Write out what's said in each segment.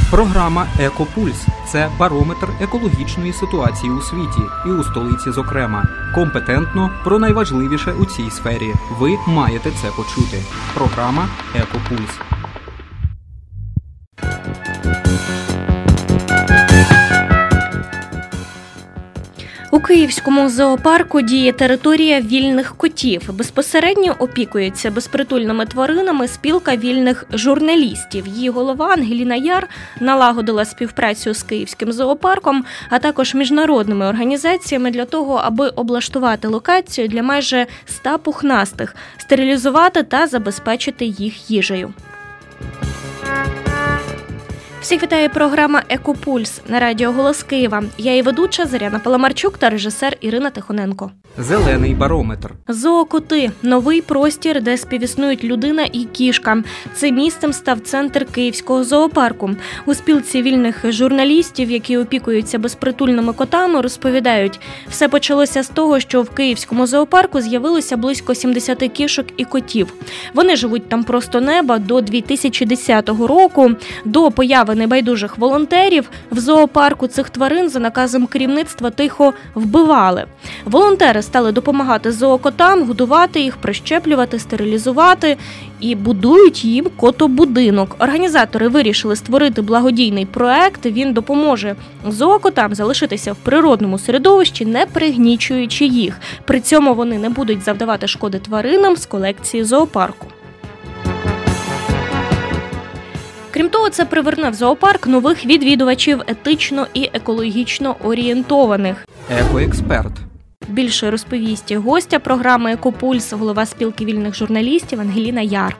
Програма «Екопульс» – це барометр екологічної ситуації у світі і у столиці зокрема. Компетентно про найважливіше у цій сфері. Ви маєте це почути. Програма «Екопульс». У Київському зоопарку діє територія вільних котів. Безпосередньо опікується безпритульними тваринами спілка вільних журналістів. Її голова Ангеліна Яр налагодила співпрацю з Київським зоопарком, а також міжнародними організаціями для того, аби облаштувати локацію для майже 100 пухнастих, стерилізувати та забезпечити їх їжею. Всіх вітає програма «Екопульс» на радіо «Голос Києва». Я її ведуча Зоряна Паламарчук та режисер Ірина Тихоненко. Зелений барометр. Зоокоти – новий простір, де співіснують людина і кішка. Цим місцем став центр Київського зоопарку. У спілці вільних журналістів, які опікуються безпритульними котами, розповідають, все почалося з того, що в Київському зоопарку з'явилося близько 70 кішок і котів. Вони живуть там просто неба до 2010 року. До появи небайдужих волонтерів в зоопарку цих тварин за наказом керівництва тихо вбивали. Волонтери стали допомагати зоокотам, годувати їх, прищеплювати, стерилізувати і будують їм котобудинок. Організатори вирішили створити благодійний проект. Він допоможе зоокотам залишитися в природному середовищі, не пригнічуючи їх. При цьому вони не будуть завдавати шкоди тваринам з колекції зоопарку. Крім того, це приверне в зоопарк нових відвідувачів етично і екологічно орієнтованих. Екоексперт. Більше розповість гостя програми «Екопульс», голова спілки вільних журналістів Ангеліна Яр.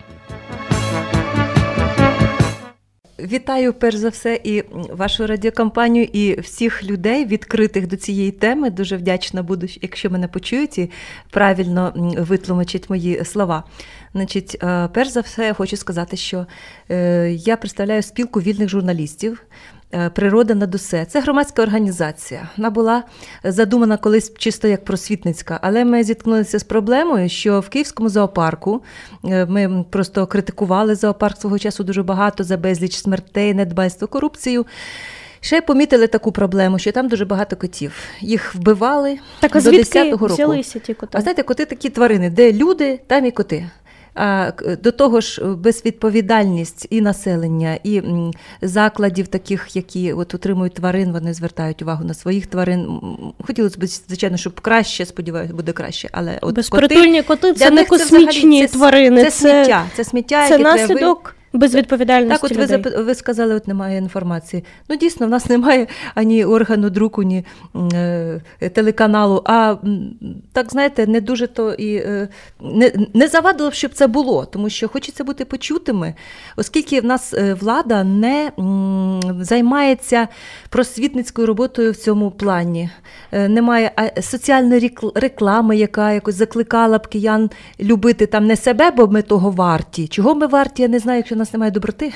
Вітаю, перш за все, і вашу радіокомпанію, і всіх людей, відкритих до цієї теми. Дуже вдячна буду, якщо мене почують і правильно витлумачать мої слова. Значить, перш за все, я хочу сказати, що я представляю спілку вільних журналістів «Природа над усе». Це громадська організація. Вона була задумана колись чисто як просвітницька, але ми зіткнулися з проблемою, що в Київському зоопарку ми просто критикували зоопарк свого часу дуже багато за безліч смертей, недбальство, корупцію. Ще помітили таку проблему, що там дуже багато котів. Їх вбивали до 10-го року. Взялися ті коти? А знаєте, коти такі тварини, де люди, там і коти. А до того ж, безвідповідальність і населення, і закладів таких, які от утримують тварин, вони звертають увагу на своїх тварин. Хотілося б, звичайно, щоб краще, сподіваюся, буде краще. Але от безпритульні коти – це не космічні тварини. Це сміття. Це сміття, це наслідок безвідповідальності людей. Так, от ви сказали, от немає інформації. Ну, дійсно, в нас немає ані органу друку, ні телеканалу, а так, знаєте, не дуже то і не завадило б, щоб це було, тому що хочеться бути почутими, оскільки в нас влада не займається просвітницькою роботою в цьому плані. Немає соціальної реклами, яка якось закликала б киян любити там не себе, бо ми того варті. Чого ми варті, я не знаю, якщо в нас немає доброти.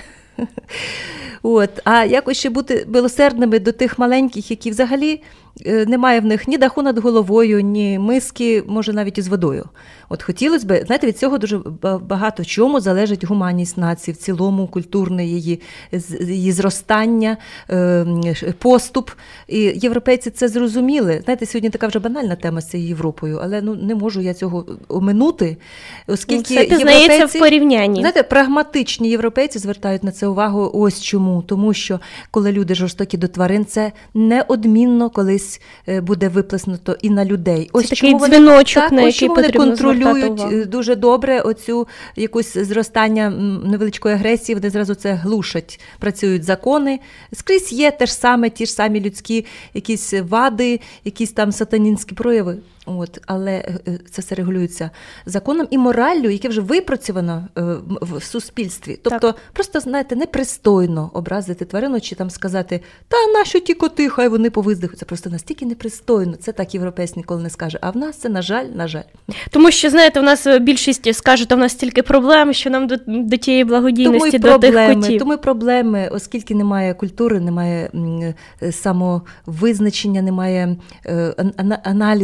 От. А якось ще бути милосердними до тих маленьких, які взагалі немає в них ні даху над головою, ні миски, може навіть із водою. От хотілося б, знаєте, від цього дуже багато в чому залежить гуманність нації, в цілому культурне її зростання, поступ. І європейці це зрозуміли. Знаєте, сьогодні така вже банальна тема з цією Європою, але не можу я цього оминути, оскільки це пізнається в порівнянні. Знаєте, прагматичні європейці звертають на це увагу ось чому. Тому що, коли люди жорстокі до тварин, це неодмінно колись буде виплеснуто і на людей. Ось це такий дзвіночок, на який потрібно контролюють дуже добре оцю якусь зростання невеличкої агресії, вони зразу це глушать. Працюють закони. Скрізь є те ж саме, ті ж самі людські якісь вади, якісь там сатанінські прояви. От, але це все регулюється законом і мораллю, яке вже випрацьовано в суспільстві. Тобто, просто, знаєте, непристойно образити тварину чи там сказати, та нащо ті коти, хай вони повиздихуть. Це просто настільки непристойно. Це так європейць ніколи не скаже. А в нас це, на жаль. Тому що, знаєте, в нас більшість скаже, що в нас стільки проблем, що нам до тієї благодійності, до тих котів. Тому і проблеми, оскільки немає культури, немає самовизначення, немає аналізу в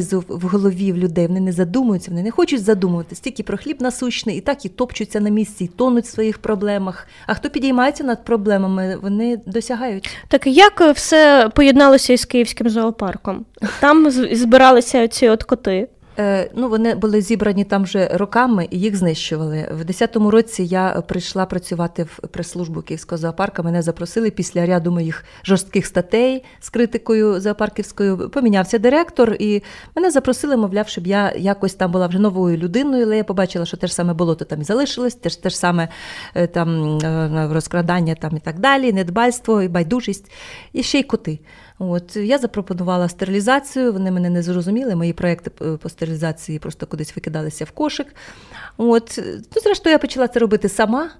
голові в людей, вони не задумуються, вони не хочуть задумуватися тільки про хліб насущний, і так і топчуться на місці, і тонуть в своїх проблемах. А хто підіймається над проблемами, вони досягають. Так як все поєдналося із Київським зоопарком? Там збиралися ці от коти. Вони були зібрані там вже роками і їх знищували. В 10-му році я прийшла працювати в прес-службу Київського зоопарка. Мене запросили після ряду моїх жорстких статей з критикою зоопарківською. Помінявся директор і мене запросили, мовляв, щоб я якось там була вже новою людиною, але я побачила, що те ж саме болото там і залишилось, те ж саме там розкрадання там і так далі, недбальство і байдужість, і ще й коти. Я запропонувала стерилізацію, вони мене не зрозуміли, мої проекти по стерилізації просто кудись викидалися в кошик. Зрештою, я почала це робити сама.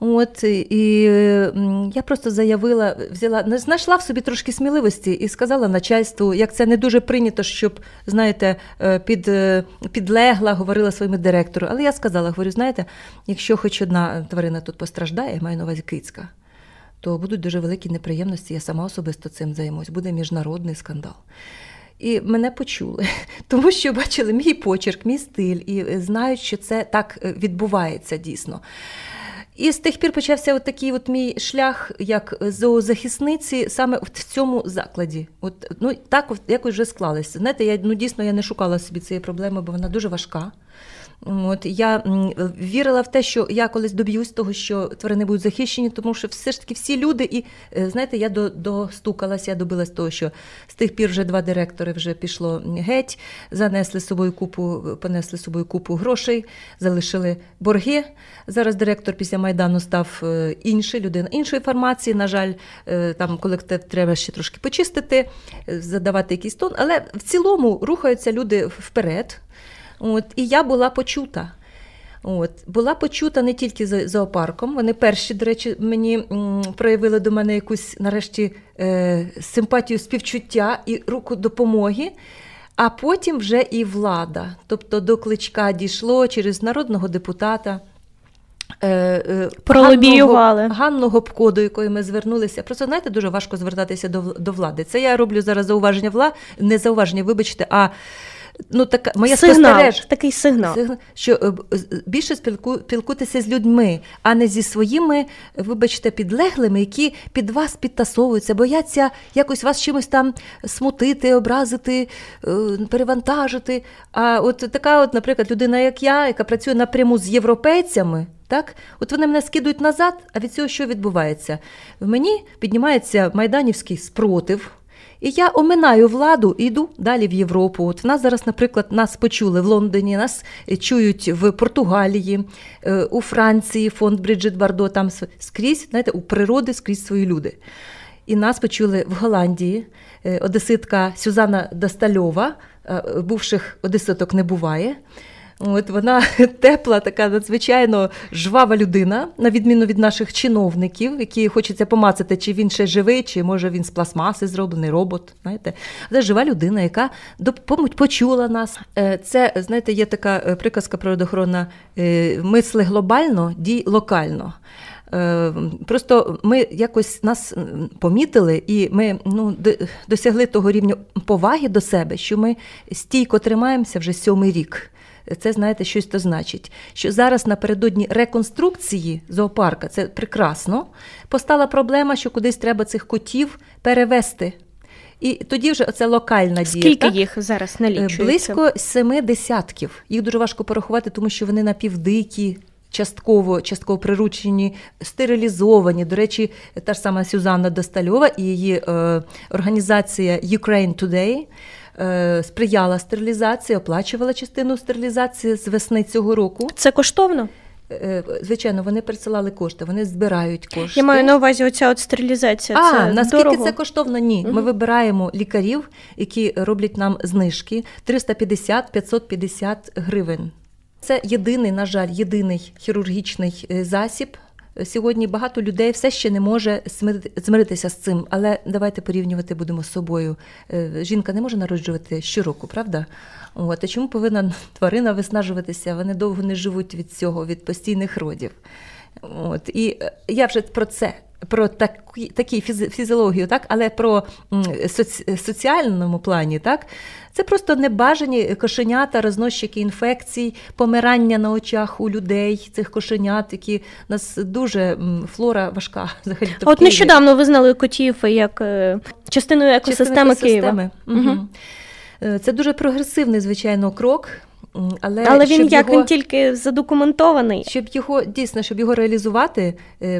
І я просто заявила, знайшла в собі трошки сміливості і сказала начальству, як це не дуже прийнято, щоб, знаєте, підлегла, говорила своєму директору. Але я сказала, знаєте, якщо хоч одна тварина тут постраждає, я маю на увазі кицька, то будуть дуже великі неприємності, я сама особисто цим займусь, буде міжнародний скандал. І мене почули, тому що бачили мій почерк, мій стиль, і знають, що це так відбувається дійсно. І з тих пір почався такий мій шлях, як зоозахисниці, саме в цьому закладі. Так якось вже склалося. Знаєте, дійсно я не шукала собі цієї проблеми, бо вона дуже важка. Я вірила в те, що я колись доб'юсь того, що тварини будуть захищені, тому що все ж таки всі люди, і знаєте, я достукалася, я добилась того, що з тих пір вже 2 директори вже пішло геть, понесли з собою купу грошей, залишили борги. Зараз директор після Майдану став інший, людина іншої формації, на жаль, там колектив треба ще трошки почистити, задавати якийсь тон, але в цілому рухаються люди вперед. І я була почута. Була почута не тільки зоопарком. Вони перші, до речі, мені проявили до мене якусь, нарешті, симпатію, співчуття і руку допомоги. А потім вже і влада. Тобто до Кличка дійшло через народного депутата. Пролобіювали. Ганну Гопко, до якої ми звернулися. Просто, знаєте, дуже важко звертатися до влади. Це я роблю зараз зауваження не зауваження, вибачте, а моя такий сигнал, що більше спілкуйтеся з людьми, а не зі своїми, вибачте, підлеглими, які під вас підтасовуються, бояться якось вас чимось там смутити, образити, перевантажити. А така, наприклад, людина, як я, яка працює напряму з європейцями, так? Вони мене скидують назад, а від цього що відбувається? В мені піднімається майданівський спротив, і я оминаю владу і йду далі в Європу. В нас зараз, наприклад, нас почули в Лондоні, нас чують в Португалії, у Франції, фонд Бріджит Бардо, там скрізь, знаєте, у природи скрізь свої люди. І нас почули в Голландії, одеситка Сюзанна Достальова, бувших одеситок не буває. Вона тепла, така надзвичайно жвава людина, на відміну від наших чиновників, які хочеться помацати, чи він ще живий, чи може він з пластмаси зроблений, робот. Знаєте. Це жива людина, яка почула нас. Це, знаєте, є така приказка природоохоронна: мисли глобально, дій локально. Просто ми якось нас помітили, і ми досягли того рівня поваги до себе, що ми стійко тримаємося вже 7-й рік. Це, знаєте, щось то значить. Що зараз напередодні реконструкції зоопарка, це прекрасно, постала проблема, що кудись треба цих котів перевезти. І тоді вже оце локальна дія. Скільки їх зараз налічується? Близько 7 десятків. Їх дуже важко порахувати, тому що вони напівдикі, частково приручені, стерилізовані. До речі, та ж сама Сюзанна Достальова і її організація Ukraine Today сприяла стерилізації, оплачувала частину стерилізації з весни цього року. Це коштовно? Звичайно, вони присилали кошти, вони збирають кошти. Я маю на увазі оця стерилізація. Це наскільки дорого? Це коштовно? Ні. Ми вибираємо лікарів, які роблять нам знижки 350-550 гривень. Це єдиний, на жаль, єдиний хірургічний засіб. Сьогодні багато людей все ще не може змиритися з цим, але давайте порівнювати будемо з собою. Жінка не може народжувати щороку, правда? А чому повинна тварина виснажуватися? Вони довго не живуть від цього, від постійних родів. І я вже про це. про такі фізіологію, так, але про соціальному плані, так, це просто небажані кошенята, розносчики інфекцій, помирання на очах у людей, цих кошенят, які у нас дуже флора важка. Взагалі, от нещодавно визнали котів як частиною екосистеми Києва. Угу. Це дуже прогресивний, звичайно, крок. Але він як, він тільки задокументований? Щоб його реалізувати,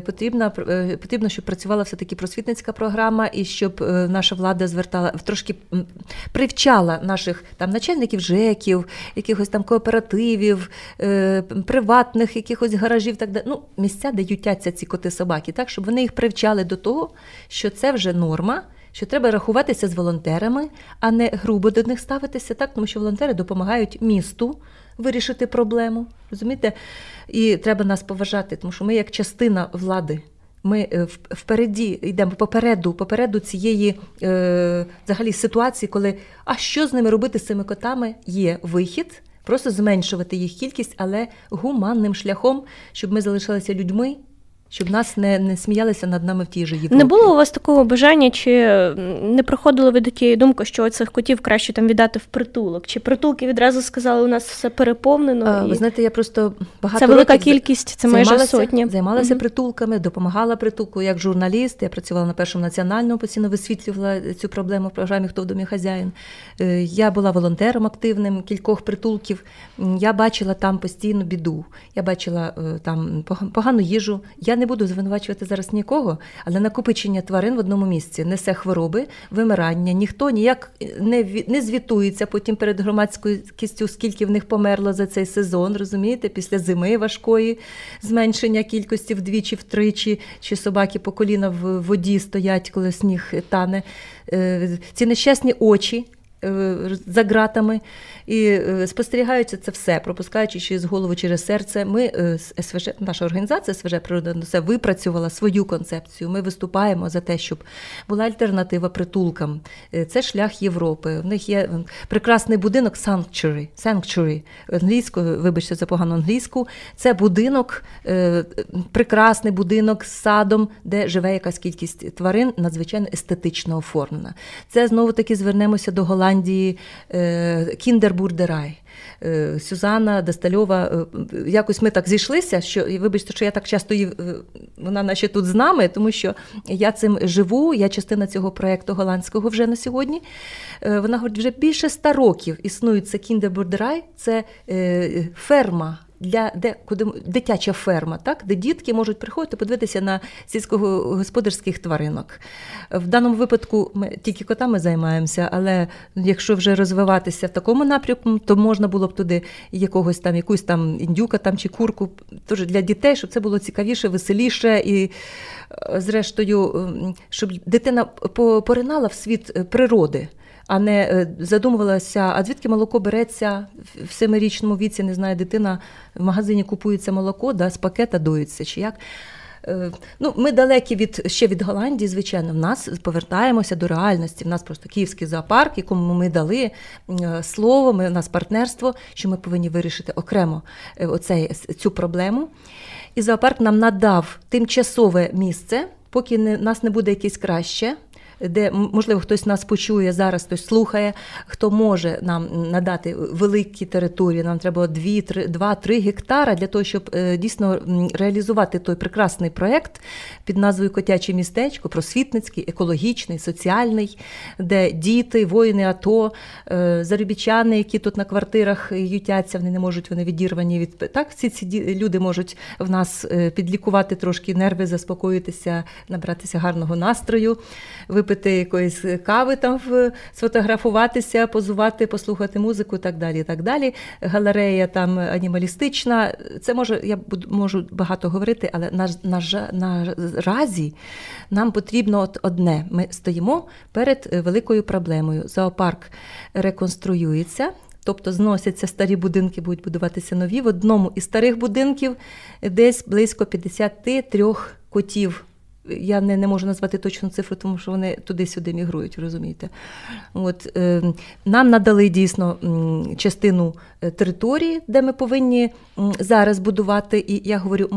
потрібно, щоб працювала все-таки просвітницька програма, і щоб наша влада трошки привчала наших там начальників ЖЕКів, якихось там кооперативів, приватних якихось гаражів, так далі. Ну, місця, де ютяться ці коти-собаки, так, щоб вони їх привчали до того, що це вже норма, що треба рахуватися з волонтерами, а не грубо до них ставитися, так, тому що волонтери допомагають місту вирішити проблему, розумієте? І треба нас поважати, тому що ми як частина влади, ми впереді йдемо попереду цієї взагалі ситуації, коли, а що з ними робити, з цими котами? Є вихід, просто зменшувати їх кількість, але гуманним шляхом, щоб ми залишалися людьми, щоб нас не сміялися над нами в тій же Європі. Не було у вас такого бажання, чи не приходило ви до тієї думки, що цих котів краще там віддати в притулок? Чи притулки відразу сказали, у нас все переповнено? Ви знаєте, я просто багато років... Це велика кількість, це майже сотня. Займалася притулками, допомагала притулку як журналіст. Я працювала на Першому національному, постійно висвітлювала цю проблему в програмі «Хто в домі хазяїн». Я була волонтером активним кількох притулків. Я бачила там постійну біду. Я бачила там погану їжу. Я не буду звинувачувати зараз нікого, але накопичення тварин в одному місці несе хвороби, вимирання. Ніхто ніяк не звітується потім перед громадськістю, скільки в них померло за цей сезон, розумієте? Після зими важкої, зменшення кількості вдвічі, втричі, чи собаки по коліна в воді стоять, коли сніг тане. Ці нещасні очі за ґратами, і спостерігаються це все, пропускаючи через голову, через серце. Ми, СВЖ, наша організація СВЖ «Природа на все» випрацювала свою концепцію. Ми виступаємо за те, щоб була альтернатива притулкам. Це шлях Європи. В них є прекрасний будинок Sanctuary, англійською, вибачте за погану англійську. Це будинок, прекрасний будинок з садом, де живе якась кількість тварин, надзвичайно естетично оформлена. Це знову-таки звернемося до Голландії, Кіндербурдерай. Сюзанна Достальова, якось ми так зійшлися, що, і вибачте, що я так часто вона наче тут з нами, тому що я цим живу, я частина цього проєкту голландського вже на сьогодні. Вона говорить, вже більше 100 років існує це Кіндербурдерай, це ферма, дитяча ферма, так, де дітки можуть приходити подивитися на сільськогосподарських тваринок. В даному випадку ми тільки котами займаємося, але якщо вже розвиватися в такому напрямку, то можна було б туди якусь там індюка там, чи курку, теж для дітей, щоб це було цікавіше, веселіше і, зрештою, щоб дитина поринала в світ природи, а не задумувалася, а звідки молоко береться в 7-річному віці, не знаю, дитина в магазині купується молоко, да, з пакета доїться, чи як. Ну, ми далекі ще від Голландії, звичайно, в нас повертаємося до реальності. В нас просто Київський зоопарк, якому ми дали слово, у нас партнерство, що ми повинні вирішити окремо цю проблему. І зоопарк нам надав тимчасове місце, поки нас не буде якесь краще, де, можливо, хтось нас почує зараз, хтось слухає, хто може нам надати великі території, нам треба 2-3 гектара для того, щоб дійсно реалізувати той прекрасний проєкт під назвою «Котяче містечко», просвітницький, екологічний, соціальний, де діти, воїни АТО, заробітчани, які тут на квартирах ютяться, вони не можуть, вони відірвані від... Так, ці люди можуть в нас підлікувати трошки нерви, заспокоїтися, набратися гарного настрою, випити якоїсь кави, там, сфотографуватися, позувати, послухати музику і так далі, і так далі. Галерея там анімалістична. Це я можу багато говорити, але наразі нам потрібно одне. Ми стоїмо перед великою проблемою. Зоопарк реконструюється, тобто зносяться старі будинки, будуть будуватися нові. В одному із старих будинків десь близько 53 котів я не можу назвати точну цифру, тому що вони туди-сюди мігрують, розумієте. От, нам надали дійсно частину території, де ми повинні зараз будувати, і я говорю,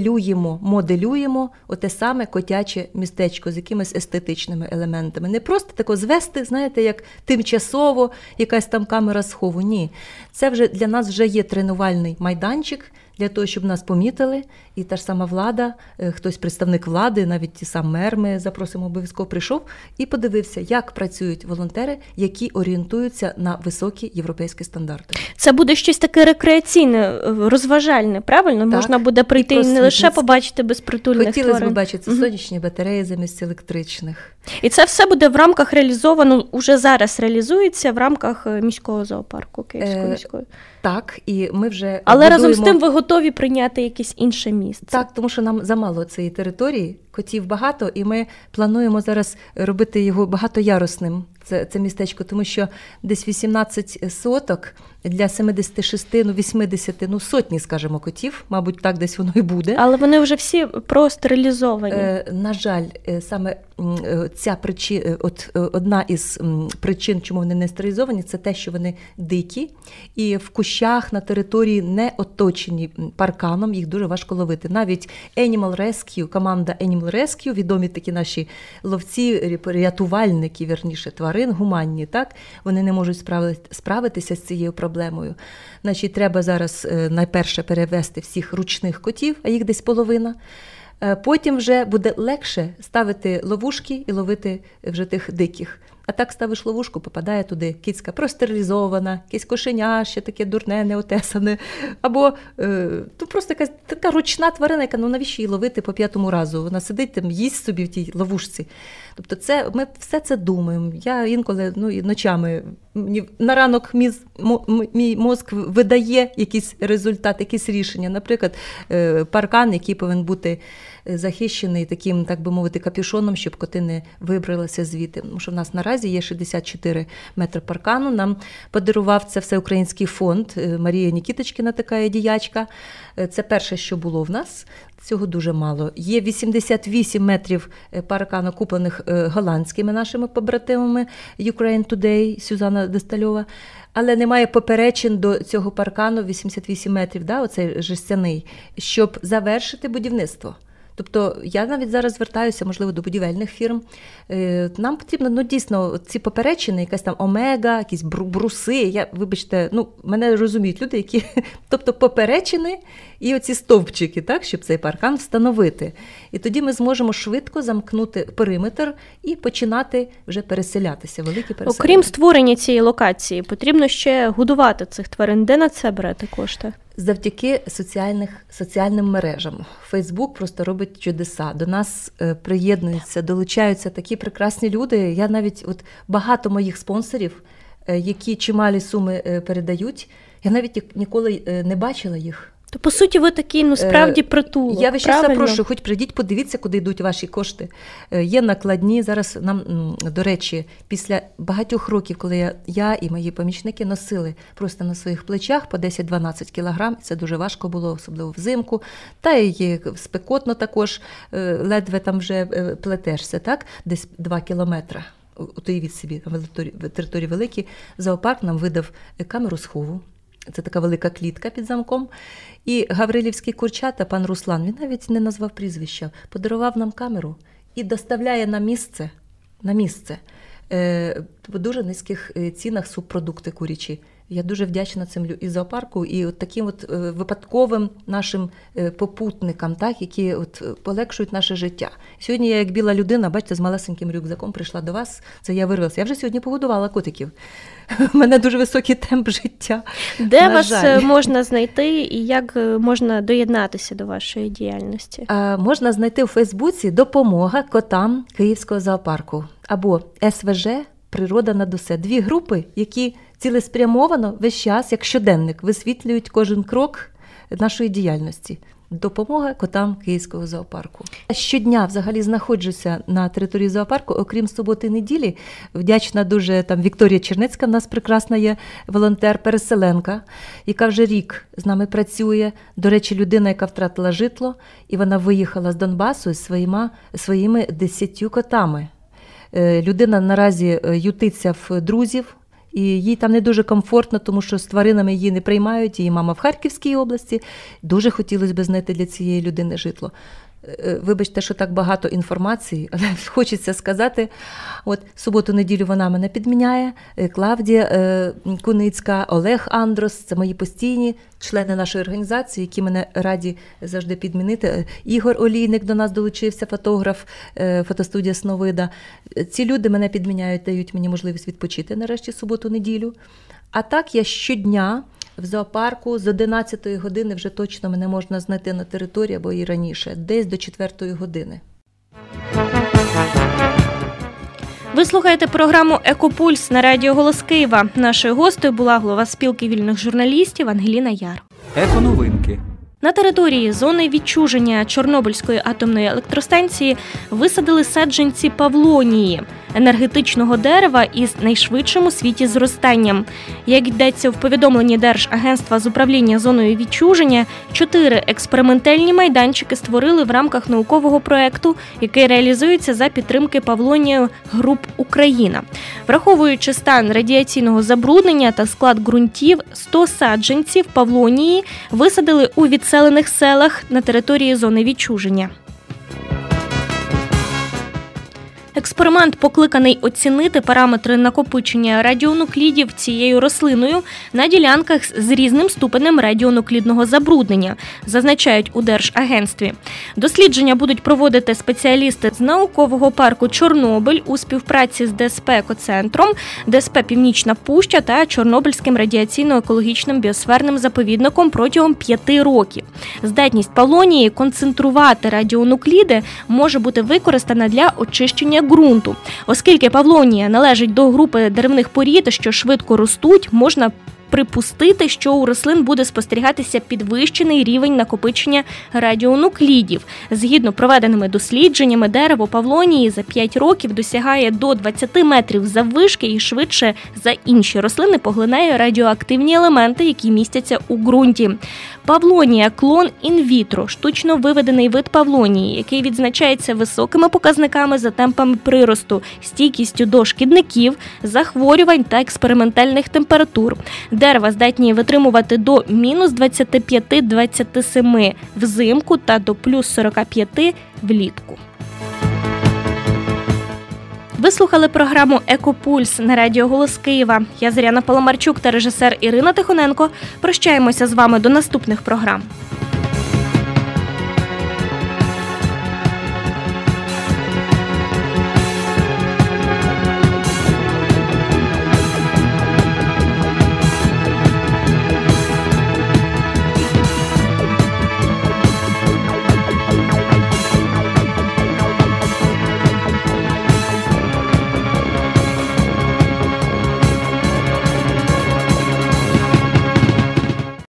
моделюємо оте саме котяче містечко з якимись естетичними елементами. Не просто тако звести, знаєте, як тимчасово якась там камера схову. Ні, це вже для нас вже є тренувальний майданчик, для того, щоб нас помітили, і та ж сама влада, хтось представник влади, навіть сам мер, ми запросимо, обов'язково прийшов і подивився, як працюють волонтери, які орієнтуються на високі європейські стандарти. Це буде щось таке рекреаційне, розважальне, правильно? Так. Можна буде прийти і не лише побачити безпритульних тварин. Хотілося б бачити сонячні батареї замість електричних. І це все буде в рамках реалізовано, уже зараз реалізується в рамках міського зоопарку Київської міської. Так, і ми вже але разом з тим ви готові прийняти якесь інше місце? Так, тому що нам замало цієї території, котів багато, і ми плануємо зараз робити його багатоярусним, це містечко, тому що десь 18 соток для 76, 80, сотні, скажімо, котів, мабуть, так десь воно і буде. Але вони вже всі простерилізовані. На жаль, саме ця причина, одна із причин, чому вони не стерилізовані, це те, що вони дикі, і в кущах на території не оточені парканом, їх дуже важко ловити. Навіть Animal Rescue, команда Animal Rescue, відомі такі наші ловці, рятувальники, вірніше, тварин, гуманні, так? Вони не можуть справитися з цією проблемою. Значить, треба зараз найперше перевести всіх ручних котів, а їх десь половина. Потім вже буде легше ставити ловушки і ловити вже тих диких. А так ставиш ловушку, попадає туди кицька простерилізована, якесь кошеня, ще таке дурне, неотесане. Або просто якась така ручна тварина, яка, навіщо її ловити по 5-му разу? Вона сидить там, їсть собі в тій ловушці. Тобто ми все це думаємо. Я інколи і ночами, на ранок мій мозк видає якийсь результат, якісь рішення. Наприклад, паркан, який повинен бути захищений таким, так би мовити, капюшоном, щоб коти не вибралися звідти. Тому що в нас наразі є 64 метри паркану. Нам подарував це Всеукраїнський фонд. Марія Нікіточкіна, така діячка. Це перше, що було в нас. Цього дуже мало. Є 88 метрів паркану, куплених голландськими нашими побратимами Ukraine Today, Сюзанна Дестальова. Але немає поперечин до цього паркану 88 метрів, оцей жестяний, щоб завершити будівництво. Тобто я навіть зараз звертаюся, можливо, до будівельних фірм. Нам потрібно, дійсно, ці поперечини, якась там омега, якісь бруси. Вибачте, мене розуміють люди, які, тобто поперечини і оці стовпчики, так, щоб цей паркан встановити. І тоді ми зможемо швидко замкнути периметр і починати вже переселятися, великі переселення. Окрім створення цієї локації, потрібно ще годувати цих тварин. Де на це берете кошти? Завдяки соціальним мережам. Фейсбук просто робить чудеса. До нас приєднуються, долучаються такі прекрасні люди. Я навіть, багато моїх спонсорів, які чималі суми передають, я навіть ніколи не бачила їх. То, по суті, ви такий, справді притулок. Я ще запрошую, хоч прийдіть, подивіться, куди йдуть ваші кошти. Є накладні. Зараз нам, до речі, після багатьох років, коли я і мої помічники носили просто на своїх плечах по 10-12 кілограм, це дуже важко було, особливо взимку, та й спекотно також, ледве там вже плетешся, так? Десь 2 кілометри. Уявіть собі, території великі. Зоопарк нам видав камеру схову. Це така велика клітка під замком. І гаврилівський курчата, пан Руслан, він навіть не назвав прізвища, подарував нам камеру і доставляє на місце в дуже низьких цінах субпродукти курячі. Я дуже вдячна цим і зоопарку, і таким випадковим нашим попутникам, так, які полегшують наше життя. Сьогодні я, як біла людина, бачите, з малесеньким рюкзаком прийшла до вас, це я вирвалася. Я вже сьогодні погодувала котиків. У мене дуже високий темп життя. Де вас можна знайти і як можна доєднатися до вашої діяльності? Можна знайти у Фейсбуці «Допомога котам Київського зоопарку» або СВЖ «Природа над усе». 2 групи, які цілеспрямовано весь час, як щоденник, висвітлюють кожен крок нашої діяльності. Допомога котам Київського зоопарку. Щодня взагалі знаходжуся на території зоопарку, окрім суботи-неділі. Вдячна дуже там Вікторія Чернецька, в нас прекрасна є волонтер-переселенка, яка вже рік з нами працює. До речі, людина, яка втратила житло, і вона виїхала з Донбасу з своїми 10 котами. Людина наразі ютиться в друзів, і їй там не дуже комфортно, тому що з тваринами її не приймають, її мама в Харківській області. Дуже хотілося б знайти для цієї людини житло. Вибачте, що так багато інформації, але хочеться сказати. От суботу-неділю вона мене підміняє, Клавдія Куницька, Олег Андрос, це мої постійні члени нашої організації, які мене раді завжди підмінити. Ігор Олійник до нас долучився, фотограф, фотостудія Сновида. Ці люди мене підміняють, дають мені можливість відпочити нарешті суботу-неділю. А так я щодня в зоопарку з 11-ї години вже точно мене можна знайти на території, або і раніше, десь до 4-ї години. Ви слухаєте програму «Екопульс» на радіо «Голос Києва». Нашою гостею була голова спілки вільних журналістів Ангеліна Яр. Еконовинки. На території зони відчуження Чорнобильської атомної електростанції висадили саджанці павлонії – енергетичного дерева із найшвидшим у світі зростанням. Як йдеться в повідомленні Держагентства з управління зоною відчуження, 4 експериментальні майданчики створили в рамках наукового проєкту, який реалізується за підтримки Павлонію Груп Україна. Враховуючи стан радіаційного забруднення та склад ґрунтів, 100 саджанців павлонії висадили у відселених селах на території зони відчуження. Експеримент покликаний оцінити параметри накопичення радіонуклідів цією рослиною на ділянках з різним ступенем радіонуклідного забруднення, зазначають у Держагентстві. Дослідження будуть проводити спеціалісти з наукового парку Чорнобиль у співпраці з ДСП «Екоцентром», ДСП «Північна Пуща» та Чорнобильським радіаційно-екологічним біосферним заповідником протягом 5 років. Здатність павлонії концентрувати радіонукліди може бути використана для очищення ґрунту. Оскільки павлонія належить до групи деревних порід, що швидко ростуть, можна припустити, що у рослин буде спостерігатися підвищений рівень накопичення радіонуклідів. Згідно проведеними дослідженнями, дерево павлонії за 5 років досягає до 20 метрів заввишки і швидше за інші рослини поглинає радіоактивні елементи, які містяться у ґрунті. Павлонія – клон інвітро, штучно виведений вид павлонії, який відзначається високими показниками за темпами приросту, стійкістю до шкідників, захворювань та експериментальних температур. Дерева здатні витримувати до мінус 25-27 взимку та до плюс 45 влітку. Ви слухали програму «Екопульс» на радіо «Голос Києва». Я Зоряна Паламарчук та режисер Ірина Тихоненко. Прощаємося з вами до наступних програм.